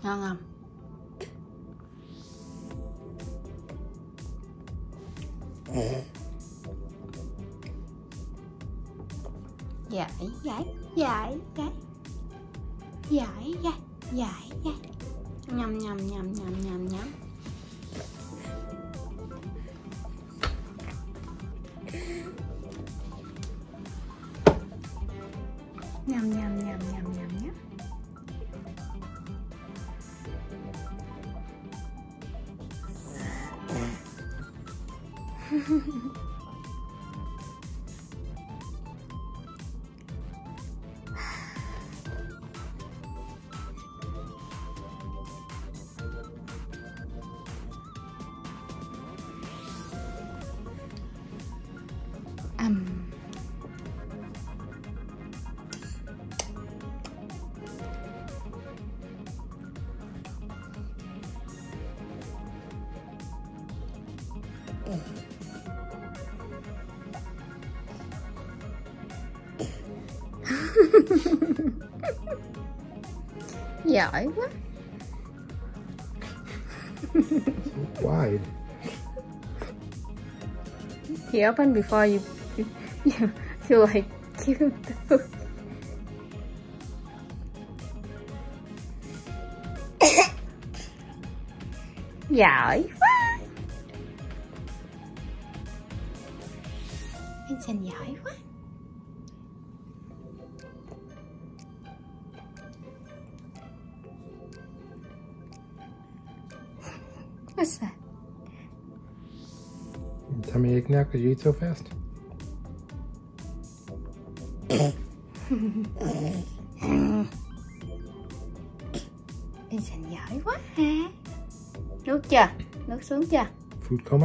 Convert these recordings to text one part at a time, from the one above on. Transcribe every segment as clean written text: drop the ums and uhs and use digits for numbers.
Ngon không? Giải nhầm nhầm nhầm nhầm nhầm nhầm. Nhầm nhầm nhầm nhầm nhầm nhé. Giỏi quá. So wide. He opened before you like give him the food. Giỏi quá. Vincent giỏi quá. What's that? Tummy ache now because you eat so fast? Vincent giỏi quá ha. Nuốt chưa? Nuốt xuống chưa? Food coma?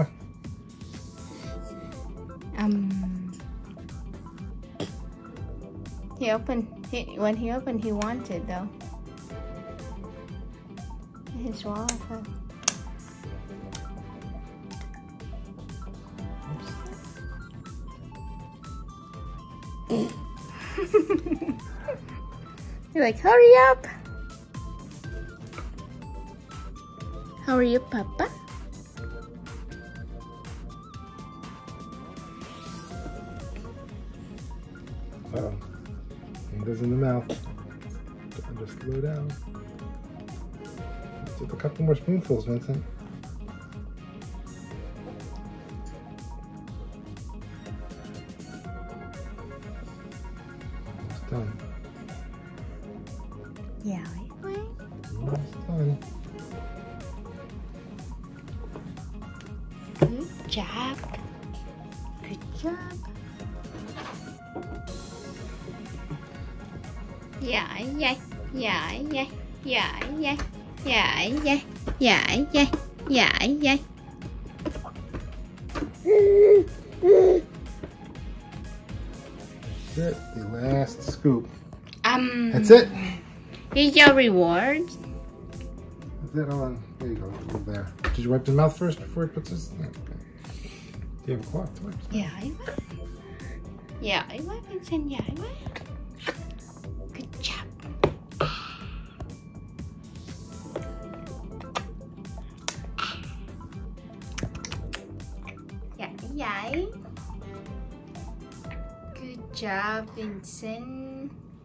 He opened. When he opened, he wanted though. He swallowed it. You're like, hurry up! Hurry up, Papa. Uh-oh. Fingers in the mouth. Just slow down. Just a couple more spoonfuls, Vincent. Almost done. Giỏi quá. Almost done. Good job. Good job. Giỏi vậy. Giỏi vậy. Giỏi vậy. Giỏi vậy. Giỏi vậy. Giỏi vậy. That's it. The last scoop. That's it. Here's your reward. That's it. Hold on. There you go. Over there. Did you wipe the mouth first before he puts his? Okay. Do you have a cloth to wipe? Giỏi quá. Giỏi quá, Vincent giỏi quá. Good job. Giỏi. Good job, Vincent.